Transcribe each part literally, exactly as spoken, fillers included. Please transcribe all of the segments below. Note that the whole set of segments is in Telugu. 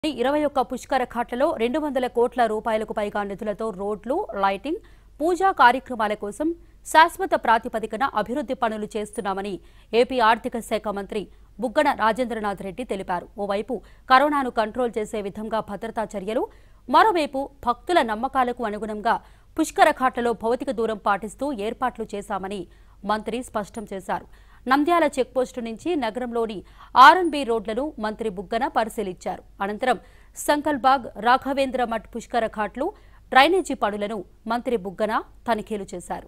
ఇరవై ఒక్క పుష్కర ఘాట్లలో రెండు వందల కోట్ల రూపాయలకు పైగా నిధులతో రోడ్లు, లైటింగ్, పూజా కార్యక్రమాల కోసం శాశ్వత ప్రాతిపదికన అభివృద్ధి పనులు చేస్తున్నామని ఏపీ ఆర్థిక శాఖ మంత్రి బుగ్గన రాజేంద్రనాథ్ రెడ్డి తెలిపారు. ఓవైపు కరోనాను కంట్రోల్ చేసే విధంగా భద్రతా చర్యలు, మరోవైపు భక్తుల నమ్మకాలకు అనుగుణంగా పుష్కర ఘాట్లలో భౌతిక దూరం పాటిస్తూ ఏర్పాట్లు చేశామని మంత్రి స్పష్టం చేశారు. నంద్యాల చెక్పోస్టు నుంచి నగరంలోని ఆర్ అండ్ బి రోడ్లను మంత్రి బుగ్గన పరిశీలించారు. అనంతరం సంకల్బాగ్, రాఘవేంద్ర మఠ్ పుష్కర ఘాట్లు, డ్రైనేజీ పనులను మంత్రి బుగ్గన తనిఖీలు చేశారు.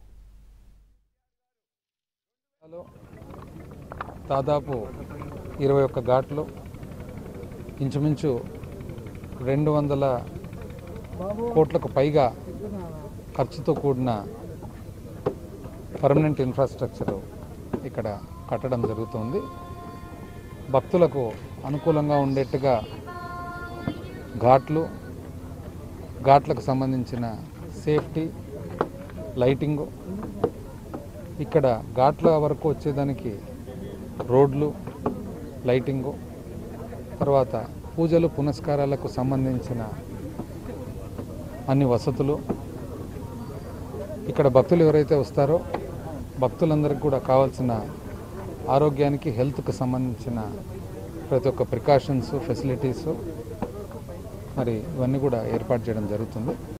దాదాపు ఇరవై ఒక్క ఘాట్లు, ఇంచుమించు రెండు వందల కోట్లకు పైగా ఖర్చుతో కూడిన పర్మనెంట్ ఇన్ఫ్రాస్ట్రక్చర్ ఇక్కడ కట్టడం జరుగుతుంది. భక్తులకు అనుకూలంగా ఉండేట్టుగా ఘాట్లు, ఘాట్లకు సంబంధించిన సేఫ్టీ, లైటింగు, ఇక్కడ ఘాట్ల వరకు వచ్చేదానికి రోడ్లు, లైటింగు, తర్వాత పూజలు పునస్కారాలకు సంబంధించిన అన్ని వసతులు, ఇక్కడ భక్తులు ఎవరైతే వస్తారో భక్తులందరికీ కూడా కావాల్సిన ఆరోగ్యానికి, హెల్త్కి సంబంధించిన ప్రతి ఒక్క ప్రికాషన్స్, ఫెసిలిటీసు మరి ఇవన్నీ కూడా ఏర్పాటు చేయడం జరుగుతుంది.